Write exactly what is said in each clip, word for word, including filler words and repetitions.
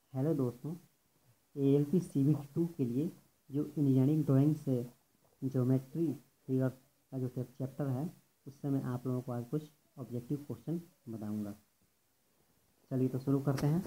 Hello दोस्तों, A L P C B two के लिए जो इंजीनियरिंग ड्राइंग से ज्योमेट्री फिगर का जो चैप्टर है उससे मैं आप लोगों को आज कुछ ऑब्जेक्टिव क्वेश्चन बताऊंगा। चलिए तो शुरू करते हैं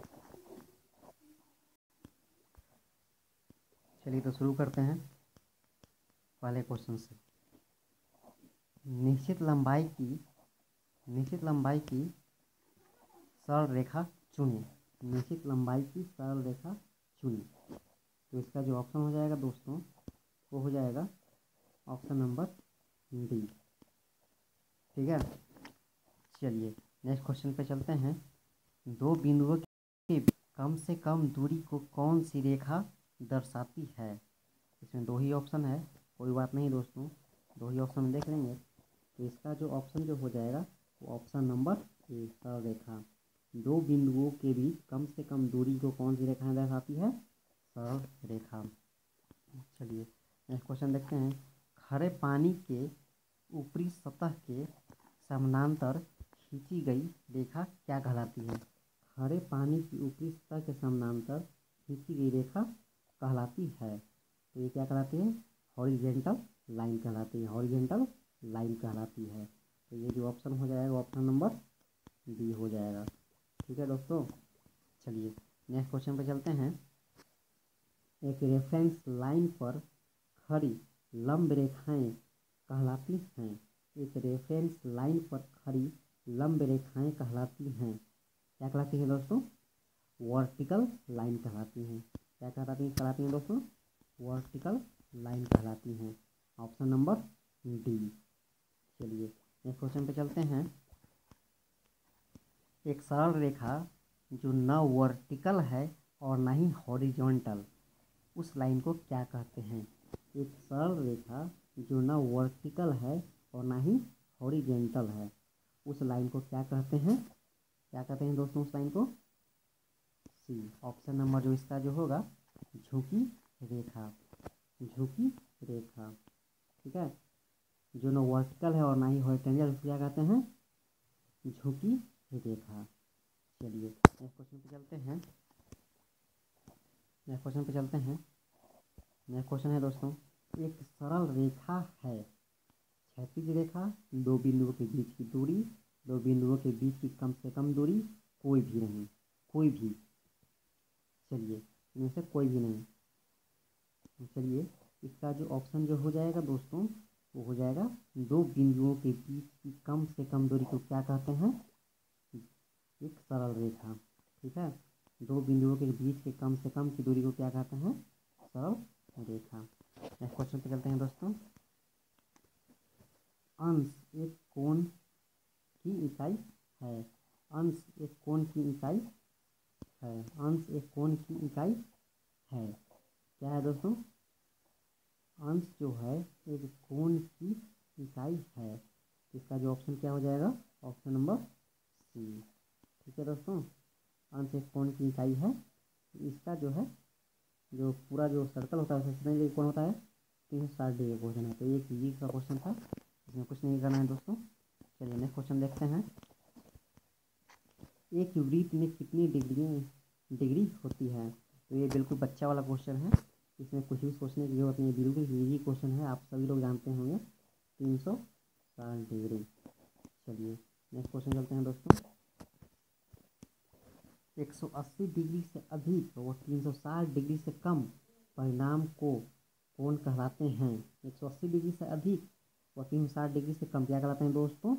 चलिए तो शुरू करते हैं पहले क्वेश्चन से। निश्चित लंबाई की निश्चित लंबाई की सरल रेखा चुनिए। निश्चित लंबाई की सरल रेखा चुनिए। तो इसका जो ऑप्शन हो जाएगा दोस्तों वो हो जाएगा ऑप्शन नंबर डी। ठीक है, चलिए नेक्स्ट क्वेश्चन पे चलते हैं। दो बिंदुओं के कम से कम दूरी को कौन सी रेखा दर्शाती है? इसमें दो ही ऑप्शन है, कोई बात नहीं दोस्तों, दो ही ऑप्शन देख लेंगे। तो इसका जो ऑप्शन जो हो जाएगा वो ऑप्शन नंबर ए, सरल रेखा। दो बिंदुओं के बीच कम से कम दूरी को कौन सी रेखा दर्शाती है? सरल रेखा। चलिए नेक्स्ट क्वेश्चन देखते हैं। खरे पानी के ऊपरी सतह के समानांतर खींची गई रेखा क्या कहलाती है? खरे पानी की ऊपरी सतह के समानांतर खींची गई रेखा कहलाती है। तो ये क्या कहलाती है? हॉरिजेंटल लाइन कहलाती है। हॉरिजेंटल लाइन कहलाती है। तो ये जो ऑप्शन हो जाएगा ऑप्शन नंबर डी हो जाएगा। ठीक है दोस्तों, चलिए नेक्स्ट क्वेश्चन पे चलते हैं। एक रेफरेंस लाइन पर खड़ी लंब रेखाएं कहलाती हैं। एक रेफरेंस लाइन पर खड़ी लंब रेखाएं कहलाती हैं। क्या कहलाती हैं दोस्तों? वर्टिकल लाइन कहलाती हैं। क्या कहलाती हैं कहलाती हैं दोस्तों? वर्टिकल लाइन कहलाती हैं। Option number D. चलिए नेक्स्ट क्वेश्चन पे चलते हैं। एक सरल रेखा जो न वर्टिकल है और न ही हॉरिजॉन्टल, उस लाइन को क्या कहते हैं? एक सरल रेखा जो न वर्टिकल है और ना ही हॉरिजेंटल है, उस लाइन को क्या कहते हैं? क्या कहते हैं दोस्तों उस लाइन को? सी, ऑप्शन नंबर जो इसका जो होगा झुकी रेखा। झुकी रेखा, ठीक है, जो न वर्टिकल है और ना ही हॉरिजेंटल, उसको क्या कहते हैं? झुकी रेखा। चलिए नेक्स्ट क्वेश्चन पे चलते हैं नेक्स्ट क्वेश्चन पे चलते हैं नेक्स्ट क्वेश्चन है दोस्तों। एक सरल रेखा है, क्षैतिज रेखा, दो बिंदुओं के बीच की दूरी, दो बिंदुओं के बीच की कम से कम दूरी, कोई भी नहीं, कोई भी। चलिए इनमें से कोई भी नहीं। चलिए इसका जो ऑप्शन जो हो जाएगा दोस्तों वो हो जाएगा दो बिंदुओं के बीच की कम से कम दूरी को क्या कहते हैं? एक सरल रेखा। ठीक है, दो बिंदुओं के बीच के कम से कम की दूरी को क्या कहते हैं? सरल रेखा। नेक्स्ट क्वेश्चन पे चलते हैं दोस्तों। अंश एक कोण की इकाई है। अंश एक कोण की इकाई है। अंश एक कोण की इकाई है। क्या है दोस्तों? अंश जो है एक कोण की इकाई है। इसका जो ऑप्शन क्या हो जाएगा? Option number C. ठीक है दोस्तों, अंश एक कोण की इकाई है। इसका जो है जो पूरा जो सर्कल होता है उसमें कितने डिग्री कोण होता है? तीन सौ साठ डिग्री क्वेश्चन है। तो ये एक इजी का क्वेश्चन था, इसमें कुछ नहीं करना है दोस्तों। चलिए नेक्स्ट क्वेश्चन देखते हैं। एक वृत्त में कितनी डिग्री डिग्री होती है? तो ये बिल्कुल बच्चा वाला क्वेश्चन है, इसमें कुछ भी सोचने की जरूरत नहीं है, बिल्कुल इजी क्वेश्चन है, आप सभी लोग जानते होंगे, तीन सौ साठ डिग्री। चलिए नेक्स्ट क्वेश्चन चलते हैं दोस्तों। एक सौ अस्सी डिग्री से अधिक और तीन सौ साठ डिग्री से कम परिणाम को कोण कहलाते हैं। एक सौ अस्सी डिग्री से अधिक और तीन सौ साठ डिग्री से कम क्या कहलाते हैं दोस्तों?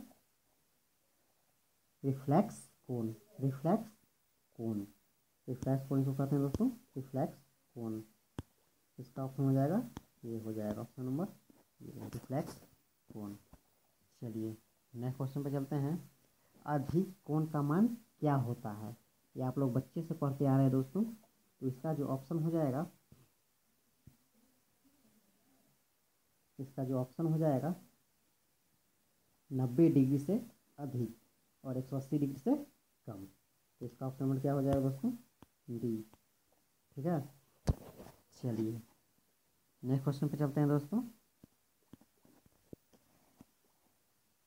रिफ्लेक्स कोण। रिफ्लेक्स कोण रिफ्लेक्स कोण इसको कहते हैं दोस्तों, रिफ्लेक्स कोण। इसका ऑप्शन हो जाएगा ये हो जाएगा ऑप्शन नंबर ये, रिफ्लेक्स कोण। चलिए नेक्स्ट क्वेश्चन पे चलते हैं। अधिक कोण का मान क्या होता है? ये आप लोग बच्चे से पढ़ते आ रहे हैं दोस्तों। तो इसका जो ऑप्शन हो जाएगा इसका जो ऑप्शन हो जाएगा नब्बे डिग्री से अधिक और एक सौ अस्सी डिग्री से कम। तो इसका ऑप्शन नंबर क्या हो जाएगा दोस्तों? डी। ठीक है, चलिए नेक्स्ट क्वेश्चन पे चलते हैं दोस्तों।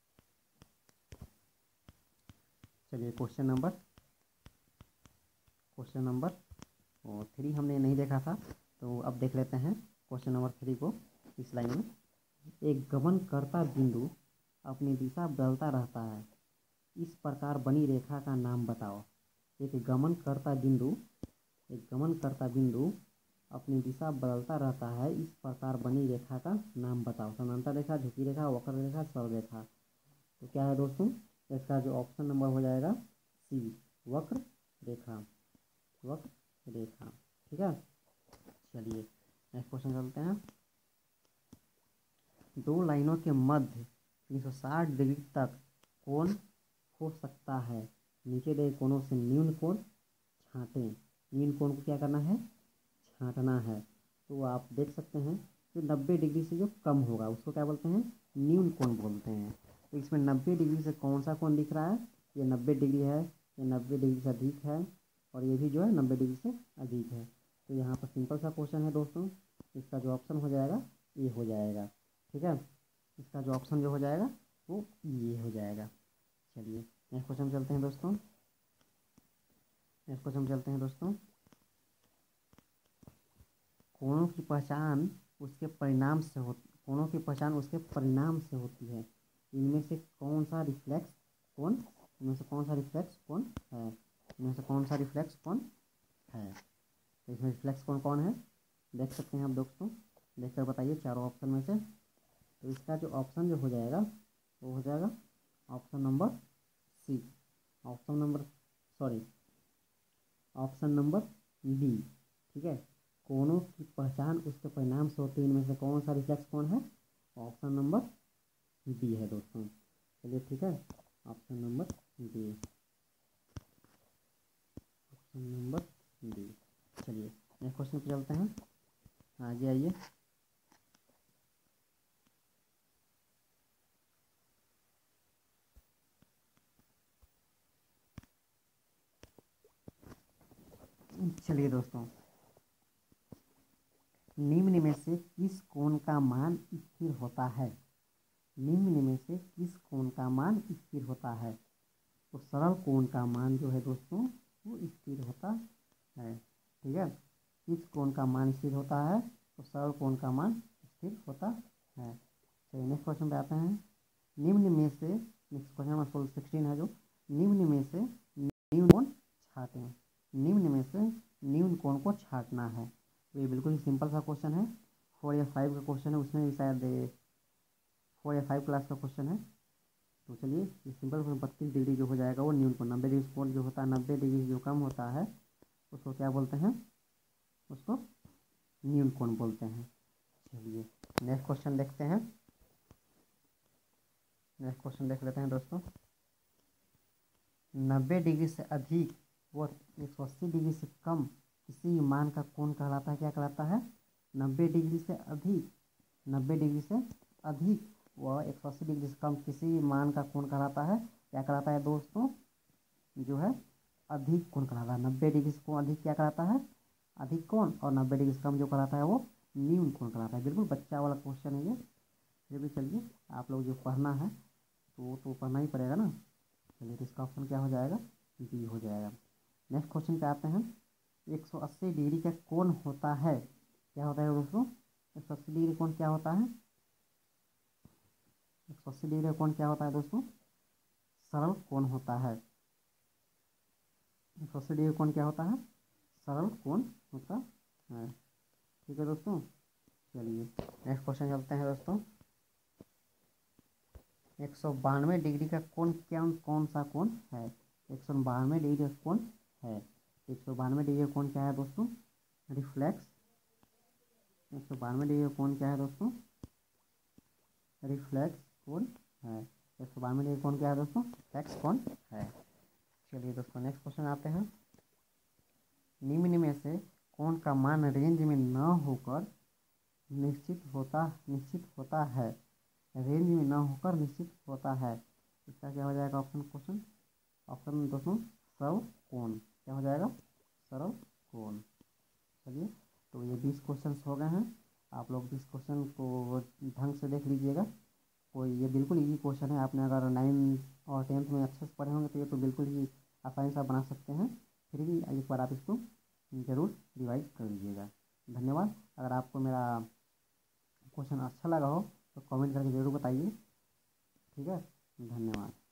चलिए question number question number three हमने नहीं देखा था, तो अब देख लेते हैं क्वेश्चन नंबर थ्री को। इस लाइन में एक गमन करता बिंदु अपनी दिशा बदलता रहता है, इस प्रकार बनी रेखा का नाम बताओ। एक गमन करता बिंदु एक गमन करता बिंदु अपनी दिशा बदलता रहता है, इस प्रकार बनी रेखा का नाम बताओ। समांतर रेखा, झुकी रेखा, वक्र रेखा, सरल रेखा। तो क्या है दोस्तों, इसका जो ऑप्शन नंबर हो जाएगा सी, वक्र रेखा, वक्र रेखा। ठीक है, चलिए नेक्स्ट क्वेश्चन चलते हैं। दो लाइनों के मध्य तीन सौ साठ डिग्री तक कोण हो सकता है, नीचे दिए कोणों से न्यून कोण छांटें। न्यून कोण को क्या करना है, छांटना है। तो आप देख सकते हैं जो नब्बे डिग्री से जो कम होगा उसको क्या बोलते हैं, न्यून कोण बोलते हैं। तो इसमें नब्बे डिग्री से कौन सा कोण दिख रहा है, ये नब्बे डिग्री है, ये नब्बे डिग्री से अधिक है, और ये भी जो है नब्बे डिग्री से अधिक है। तो यहाँ पर सिंपल सा क्वेश्चन है दोस्तों, इसका जो ऑप्शन हो जाएगा ये हो जाएगा। ठीक है, इसका जो ऑप्शन जो हो जाएगा वो ये हो जाएगा। चलिए नेक्स्ट क्वेश्चन चलते हैं दोस्तों। नेक्स्ट क्वेश्चन चलते हैं दोस्तों। कोणों की पहचान उसके परिणाम से हो कोणों की पहचान उसके परिणाम से होती है। इनमें से कौन सा रिफ्लेक्स कोण इनमें से कौन सा रिफ्लेक्स कोण है इनमें से कौन सा रिफ्लेक्स कोण है। तो इसमें रिफ्लेक्स कोण कौन है, देख सकते हैं आप दोस्तों, देखकर बताइए चारों ऑप्शन में से। तो इसका जो ऑप्शन जो हो जाएगा वो हो जाएगा option number C, option number sorry option number B. ठीक है, कोणों की पहचान उसके परिणाम से होती है, इनमें से कौन सा रिफ्लेक्स कोण है, ऑप्शन नंबर बी है दोस्तों। चलिए ठीक है, option number B, option number B. चलिए नेक्स्ट क्वेश्चन पे चलते हैं, आगे आइए। चलिए दोस्तों, निम्न में से किस कोण का मान स्थिर होता है, निम्न में से किस कोण का मान स्थिर होता है। तो सरल कोण का मान जो है दोस्तों वो स्थिर होता है। ठीक है, किस कोण का मान स्थिर होता है, तो सरल कोण का मान स्थिर होता है। चलिए नेक्स्ट क्वेश्चन पे आते हैं। निम्न में से नेक्स्ट क्वेश्चन नंबर सोलह सिक्सटीन है जो, निम्न में से न्यून कोण छाटें। निम्न में से न्यून कोण को छाटना है। तो ये बिल्कुल ही सिंपल सा क्वेश्चन है, फोर या फाइव का क्वेश्चन है, उसमें भी शायद फोर या फाइव क्लास का क्वेश्चन है। तो चलिए ये सिंपल बत्तीस डिग्री जो हो जाएगा वो न्यून कोण, नब्बे डिग्री कोण जो होता है, नब्बे डिग्री जो कम होता है उसको क्या बोलते हैं, उसको न्यून कोण बोलते हैं। चलिए नेक्स्ट क्वेश्चन देखते हैं, नेक्स्ट क्वेश्चन देख लेते हैं दोस्तों। नब्बे डिग्री से अधिक व एक सौ अस्सी डिग्री से कम किसी मान का कोण कहलाता है, क्या कहलाता है, नब्बे डिग्री से अधिक नब्बे डिग्री से अधिक व एक सौ अस्सी डिग्री से कम किसी मान का कोण कहलाता है, क्या कहलाता है दोस्तों, जो है अधिक कोण कहलाता है। नब्बे डिग्री से कोण अधिक क्या कहलाता है, अधिक कोण, और नब्बे डिग्री से कम जो कहलाता है वो न्यून कोण कहलाता है। बिल्कुल बच्चा वाला क्वेश्चन है ये, फिर भी चलिए आप लोग जो पढ़ना है तो वो तो पढ़ना ही पड़ेगा ना। चलिए तो इसका ऑप्शन क्या हो जाएगा, बी हो जाएगा। नेक्स्ट क्वेश्चन पे आते हैं। एक सौ अस्सी डिग्री का कोण होता है, क्या होता है दोस्तों, एक सौ अस्सी डिग्री कोण क्या होता है, एक सौ अस्सी डिग्री का कोण क्या होता है दोस्तों, सरल कोण होता है। एक सौ अस्सी डिग्री कोण क्या होता है, सरल कोण होता है। ठीक है दोस्तों, चलिए नेक्स्ट क्वेश्चन चलते हैं दोस्तों। एक सौ बानवे डिग्री का कोण क्या कौन सा कोण है, एक सौ बानवे डिग्री का कोण है। एक सौ बानवे डिग्री का कोण क्या है दोस्तों, रिफ्लेक्स। एक सौ बानवे डिग्री का कोण क्या है दोस्तों, रिफ्लेक्स कोण है। एक सौ बानवे डिग्री कोण क्या है दोस्तों, रिफ्लेक्स कोण है। चलिए दोस्तों नेक्स्ट क्वेश्चन आते हैं। निम्न में से कोण का मान रेंज में न होकर निश्चित होता निश्चित होता है, रेंज में न होकर निश्चित होता है। इसका क्या हो जाएगा ऑप्शन क्वेश्चन, ऑप्शन दोस्तों सरल कोण, क्या हो जाएगा, सरल कोण। चलिए तो ये बीस क्वेश्चन हो गए हैं, आप लोग बीस क्वेश्चन को ढंग से देख लीजिएगा। कोई ये बिल्कुल इजी क्वेश्चन है, आपने अगर नाइन और टेंथ में अच्छे से पढ़े होंगे तो ये तो बिल्कुल ही आसानी से बना सकते हैं। फिर भी एक बार आप इसको ज़रूर रिवाइज कर लीजिएगा। धन्यवाद। अगर आपको मेरा क्वेश्चन अच्छा लगा हो तो कमेंट करके ज़रूर बताइए। ठीक है, धन्यवाद।